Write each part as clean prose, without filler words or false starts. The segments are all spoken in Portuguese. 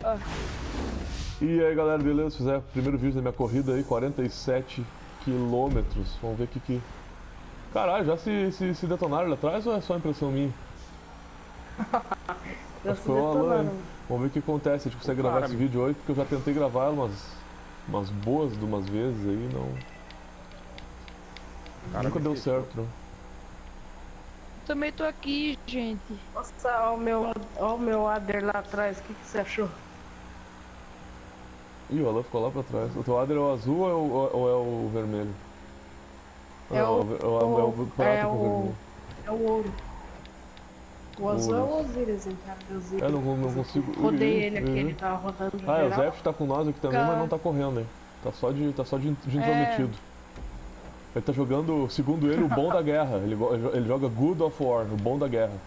Ó. E aí galera, beleza? Fizer o primeiro vídeo da minha corrida aí, 47 quilômetros. Vamos ver o que. Caralho, já se detonaram lá atrás ou é só impressão minha? Acho que foi o Alan, hein? Vamos ver o que acontece. A gente consegue gravar esse vídeo hoje, porque eu já tentei gravar umas boas de umas vezes aí, não. Nunca deu certo, não. Também tô aqui, gente. Nossa, ó o meu Ader lá atrás, o que você achou? Ih, o Alan ficou lá pra trás. O teu Ader é o azul ou é o vermelho? É o prata com vermelho. É o ouro. O azul é o Osiris, hein, cara. Eu não consigo. Rodei ele aqui, ele tava rodando. Ah, o Zef tá com nós aqui também, mas não tá correndo, hein. Tá só de intrometido. Ele tá jogando, segundo ele, o bom da guerra. Ele joga Good of War, o bom da guerra.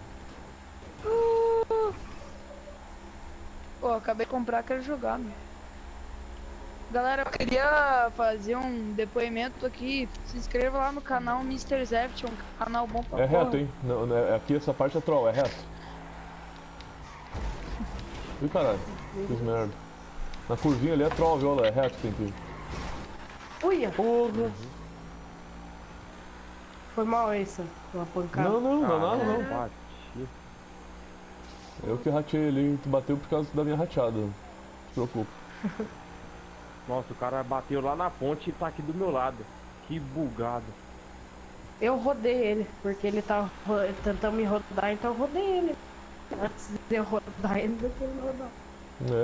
Pô, acabei de comprar, quero jogar, meu. Galera, eu queria fazer um depoimento aqui. Se inscreva lá no canal Mr. Zeft, um canal bom pra É reto, hein? Não, aqui essa parte é troll, é reto. Ih, caralho, fiz merda. Na curvinha ali é troll, viu? É reto que tem que ir. Uia! Porra! Foi mal essa, uma pancada. Não é nada não. Eu que ratei ali, tu bateu por causa da minha rateada. Não se preocupa. Nossa, o cara bateu lá na ponte e tá aqui do meu lado. Que bugado. Eu rodei ele, porque ele tava tentando me rodar, então eu rodei ele. Antes de eu rodar ele, do que ele me rodar. É.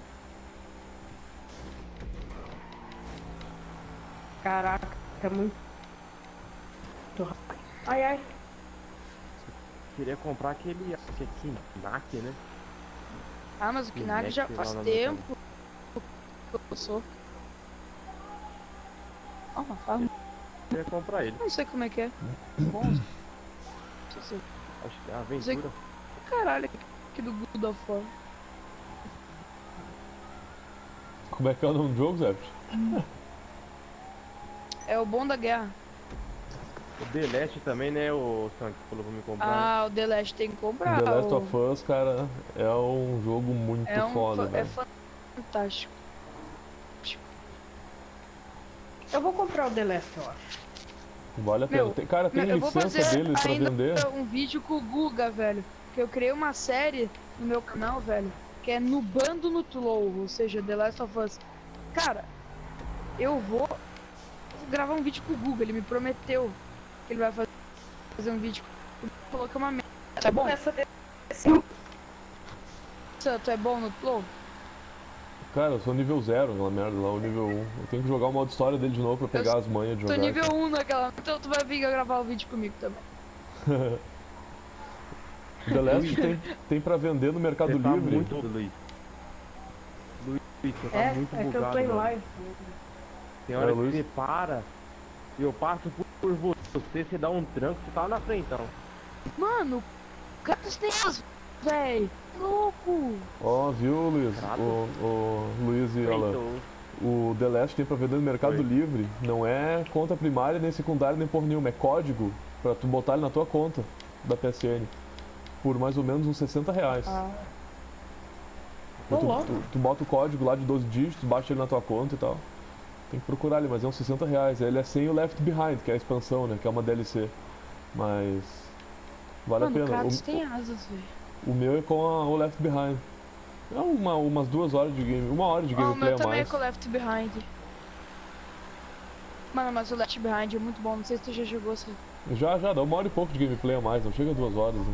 Caraca, é muito... Ai, ai. Queria comprar aquele Knack, né? Ah, mas o Knack já faz tempo que eu sou. Ah, faz... Queria comprar ele. Não sei como é que é. Bom. Acho que é a aventura. Caralho, aqui do God of War. Como é que é o nome do jogo, Zé? É o bom da guerra. O The Last também, né, o Sank falou pra me comprar. Ah, o The Last tem que comprar. The Last of Us, cara, é um jogo muito foda, velho. É fantástico. Eu vou comprar o The Last, eu acho. Vale a pena. Cara, tem licença dele pra vender. Um vídeo com o Guga, velho. Que eu criei uma série no meu canal, velho. Que é Nubando no Tlou, ou seja, The Last of Us. Cara, eu vou gravar um vídeo com o Guga, ele me prometeu que ele vai fazer um vídeo. Ele falou que é uma merda. Tá bom? Tu é bom no Tlou? Cara, eu sou nível 0 naquela merda lá, o nível 1. Eu tenho que jogar o modo história dele de novo pra pegar as manhas de jogar. Tô nível 1 naquela, então tu vai vir gravar o vídeo comigo também. The Last tem pra vender no Mercado Você tá Livre. Muito, Luiz, você tá muito bugado. É que eu tô em live. Tem hora que você para e eu passo por você, você dá um tranco, você tá lá na frente, então. Mano, cara, tem as... Véi, louco! Ó, viu, Luiz? O Luiz e Alan. O The Last tem pra vender no Mercado Livre. Não é conta primária, nem secundária, nem porra nenhuma. É código pra tu botar ele na tua conta da PSN. Por mais ou menos uns 60 reais. Tu bota o código lá de 12 dígitos, baixa ele na tua conta e tal. Tem que procurar ele, mas é uns 60 reais. Ele é sem o Left Behind, que é a expansão, né? Que é uma DLC. Mas... vale a pena. O Kratos tem asas, velho. O meu é com o Left Behind. É umas 2 horas de game, 1 hora de gameplay a mais. O meu também é com o Left Behind. Mano, mas o Left Behind é muito bom, não sei se tu já jogou assim. Já, dá 1 hora e pouco de gameplay a mais, não chega a 2 horas. Né?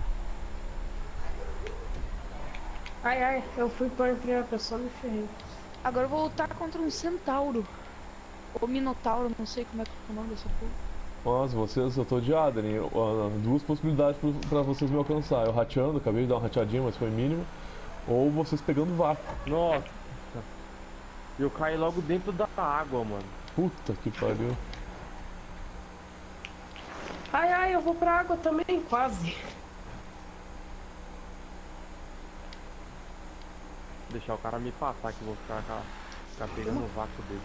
Ai, eu fui pra primeira pessoa e me ferrei. Agora eu vou lutar contra um centauro. Ou minotauro, não sei como é que é o nome dessa porra. Nossa, eu tô de Aden. 2 possibilidades pra vocês me alcançar. Eu rateando, acabei de dar uma rateadinha, mas foi mínima. Ou vocês pegando vácuo. Nossa! Eu caí logo dentro da água, mano. Puta que pariu. Ai, eu vou pra água também, quase. Deixar o cara me passar que eu vou ficar pegando o vácuo dele.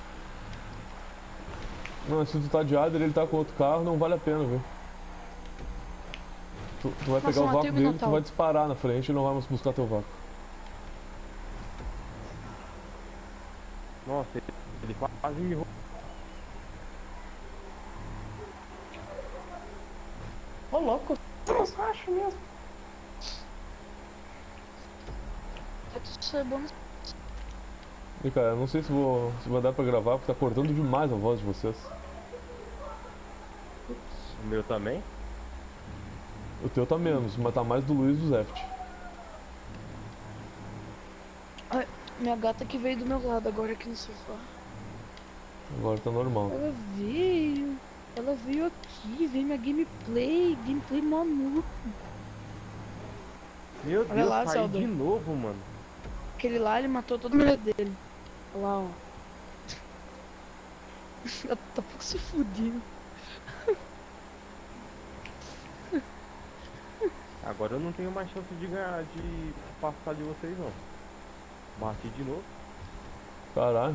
Não, se tu tá de Ader, ele tá com outro carro, não vale a pena, viu? Tu vai pegar o vácuo dele, tu vai disparar na frente e não vai mais buscar teu vácuo. quase me roubou. Ô, louco, eu acho mesmo. Isso é bom. E cara, eu não sei se vai dar pra gravar, porque tá cortando demais a voz de vocês. O meu também? O teu tá menos, mas tá mais do Luiz e do Zeft. Ai, minha gata que veio do meu lado agora aqui no sofá. Agora tá normal. Ela veio aqui, veio minha gameplay maluco. Meu Olha Deus, lá, saí Saldo. de novo, mano. Aquele lá, ele matou todo mundo dele. Olha lá, ó. Ela tá um pouco se fudindo. Agora eu não tenho mais chance de ganhar, de passar de vocês não. Bati de novo. Caralho.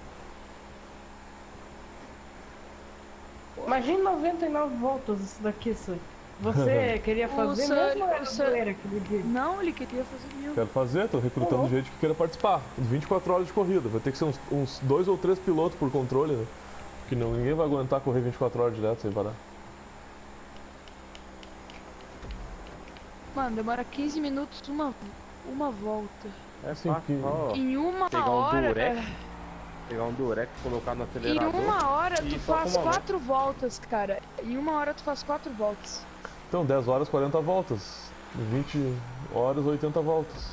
Imagina 99 voltas isso daqui, Sam. Você queria fazer mesmo ou era zoeira aquele dia? Não, ele queria fazer mesmo. Quero fazer, tô recrutando gente que queira participar. 24 horas de corrida, vai ter que ser uns 2 ou 3 pilotos por controle, né? Porque ninguém vai aguentar correr 24 horas direto sem parar. Mano, demora 15 minutos uma volta. É Assim, fácil, que- ó. Em uma Pegar um hora. durex. Pegar um durex, colocar no Em acelerador. uma hora e tu só faz com uma mão. 4 voltas, cara. Em uma hora tu faz 4 voltas. Então, 10 horas, 40 voltas. 20 horas, 80 voltas.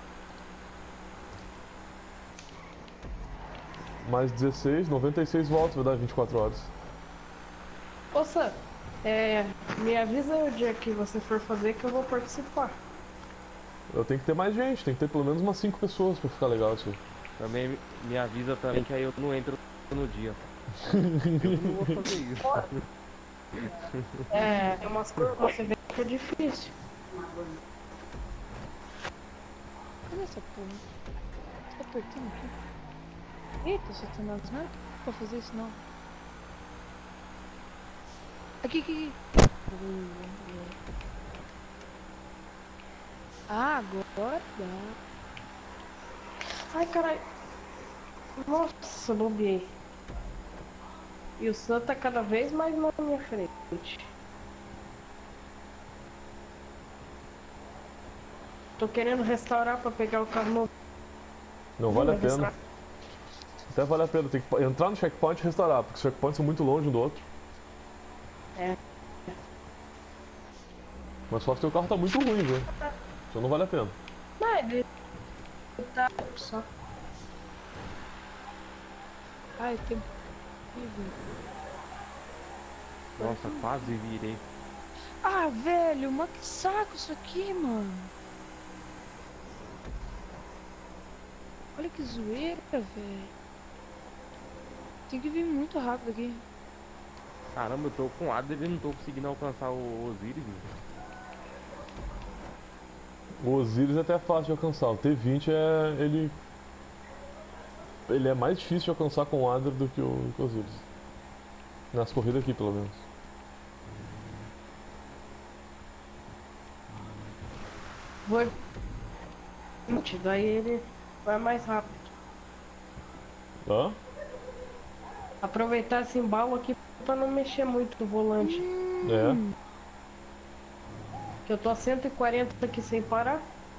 Mais 16, 96 voltas vai dar 24 horas. Ô, Sam, me avisa o dia que você for fazer que eu vou participar. Eu tenho que ter mais gente, tem que ter pelo menos umas 5 pessoas pra ficar legal isso aí. Também me avisa também que aí eu não entro no dia. Eu não vou fazer isso. Tem umas coisas que você vê que é difícil. Cadê essa porra? Tá apertando aqui. Eita, Satanás, não é pra fazer isso não. Aqui. Ah, agora dá. Ai, caralho. Nossa, bobeei. E o Sam tá cada vez mais na minha frente. Tô querendo restaurar pra pegar o carro novo. Não vale a pena. Até vale a pena, tem que entrar no checkpoint e restaurar, porque os checkpoints são muito longe um do outro. É. Mas só que o teu carro tá muito ruim, viu? Então não vale a pena. Não, ele tá só. Ai, tem. Nossa, quase virei. Ah, velho, mas que saco isso aqui, mano. Olha que zoeira, velho. Tem que vir muito rápido aqui. Caramba, eu tô com Adler e não tô conseguindo alcançar o Osiris. O Osiris é até fácil de alcançar, o T20 ele é mais difícil de alcançar com o Adler do que o Osiris. Nas corridas aqui, pelo menos. Vou. Daí ele vai mais rápido. Hã? Aproveitar esse embalo aqui pra não mexer muito no volante. É. Que eu tô a 140 aqui sem parar.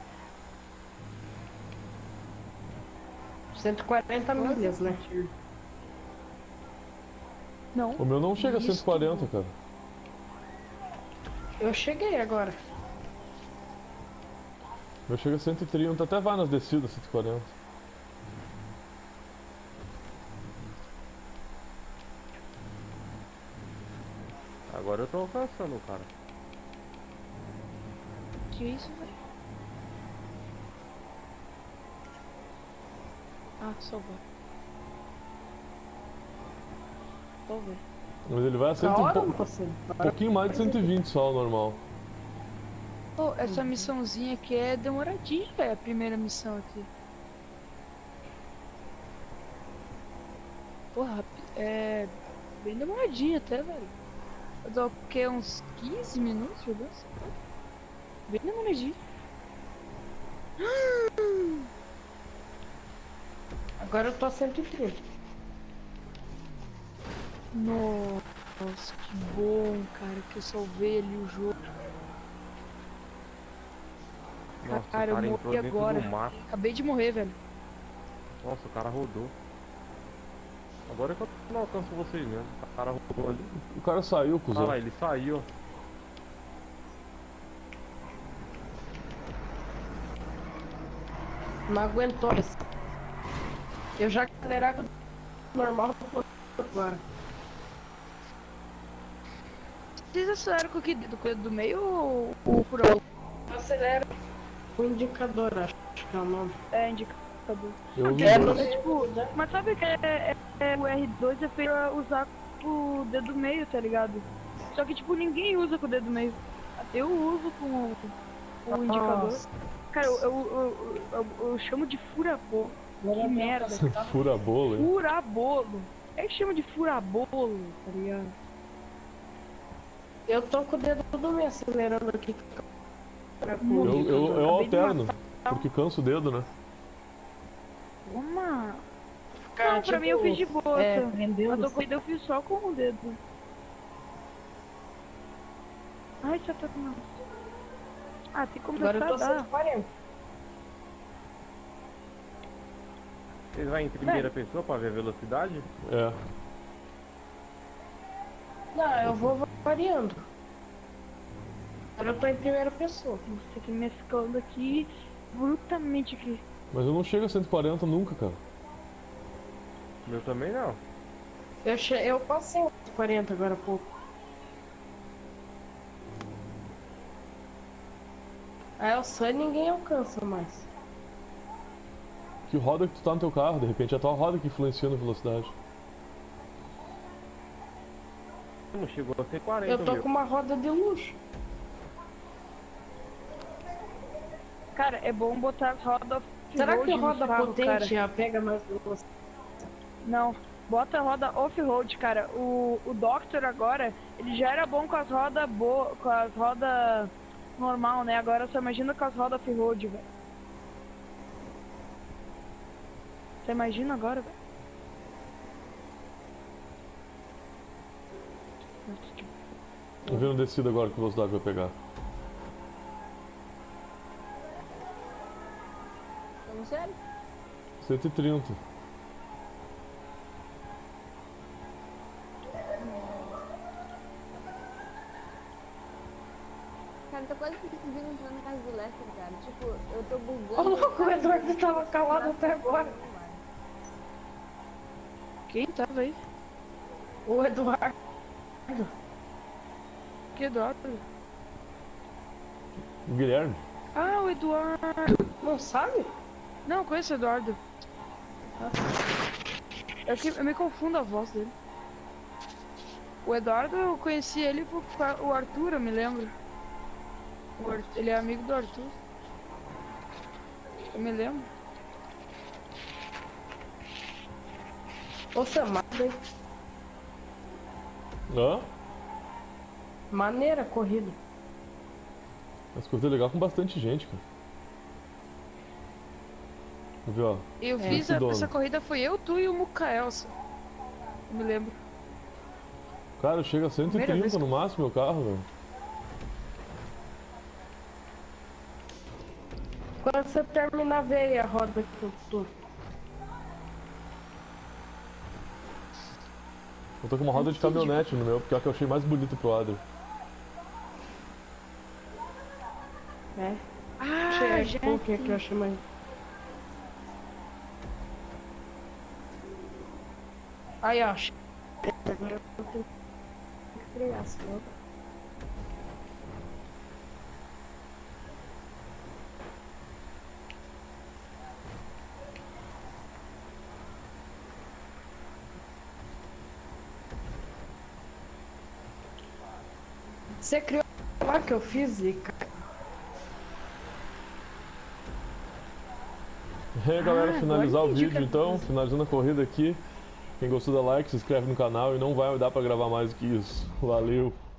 140 milhas, né? Não. O meu não chega a 140, cara. Eu cheguei agora. O meu chega a 130, até vai nas descidas 140. Agora eu tô alcançando o cara. Que isso, velho? Ah, salvou. Tô vendo. Mas ele vai a Da hora, um você. pouquinho mais de 120 só, o normal. Oh, essa missãozinha aqui é demoradinha, velho. A primeira missão aqui. Porra, é bem demoradinha até, velho. Eu dou o quê? Uns 15 minutos jogando? Bem demoradinho. Agora eu tô a 130. Nossa, que bom, cara, que eu salvei ali o jogo. Nossa, Cara, eu o cara morri entrou dentro agora. do mato. Acabei de morrer, velho. Nossa, o cara rodou. Agora que eu não alcanço vocês mesmo. O cara rodou ali. O cara saiu, Ah cuzão. lá, ele saiu, ó. Não aguentou esse. Eu já acelerava normal agora. Vocês aceleram com o que? Com o dedo do meio ou o por alto? Acelera o indicador, acho que é o nome. É, indicador. Eu uso É, dois. É tipo, mas sabe que o R2 é feito pra usar com o dedo meio, tá ligado? Só que tipo, ninguém usa com o dedo meio. Eu uso com o indicador. Nossa. Cara, eu chamo de furabolo. Que merda. Fura bolo, hein? Furabolo. É que chama de furabolo, tá ligado? Eu tô com o dedo todo meio acelerando aqui. Eu Acabei de alterno, matar. porque cansa o dedo, né? Toma. Cara, Não, pra mim eu fiz de boa. É, A prendendo. tua corrida eu fiz só com o dedo. Ai, já tá com. Ah, tem que começar Agora eu tô a dar. 140. Vocês vão em primeira pessoa pra ver a velocidade? É. Não, eu vou variando. Agora eu tô em primeira pessoa. Você aqui mesclando aqui brutamente aqui. Mas eu não chego a 140 nunca, cara. Meu também não. Eu passei 40 agora há pouco. A Elsa ninguém alcança mais. Que roda que tu tá no teu carro? De repente é a tua roda que influencia na velocidade. Não chegou a ser 40, Eu tô meu. com uma roda de luxo. Cara, é bom botar as rodas Será que off-road no roda carro, potente cara. pega mais velocidade? Não, bota a roda off-road, cara. O Doctor agora, ele já era bom com as rodas com as rodas normal, né? Agora só imagina com as rodas off-road, velho. Você imagina agora, velho? Nossa, que- Tô vendo descida agora que velocidade vai pegar. Falando sério? 130. Cara, tô quase conseguindo entrar na casa do Lester, cara. Tipo, eu tô bugando. Ô, louco, o Eduardo tava calado até agora. Quem tava aí? O Eduardo. Que Eduardo? O Guilherme? Ah, o Eduardo. Não sabe? Não, eu conheço o Eduardo. Eu me confundo a voz dele. O Eduardo, eu conheci ele por o Arthur, eu me lembro. Ele é amigo do Arthur. Eu me lembro. Ô, Samada, hein? Hã? Maneira a corrida. As corridas legal com bastante gente, cara. Viu, ó? Eu É, fiz esse dono. essa corrida, foi eu, tu e o Mukael. Eu me lembro. Cara, chega a Primeira vez 130 que- no máximo meu carro, velho. Quando você terminar, vê aí a roda que eu tô. Eu tô com uma roda de caminhonete no meu, porque é o que eu achei mais bonito pro Adler. É. Ah, Chega já. aqui, que eu achei mais. Aí, ó. Agora eu tenho que frear, senão. Você criou lá que eu fiz, Zica? E aí, galera, Ah, finalizar agora o entendi vídeo que é então, isso. finalizando a corrida aqui. Quem gostou, dá like, se inscreve no canal e não vai dar pra gravar mais do que isso. Valeu!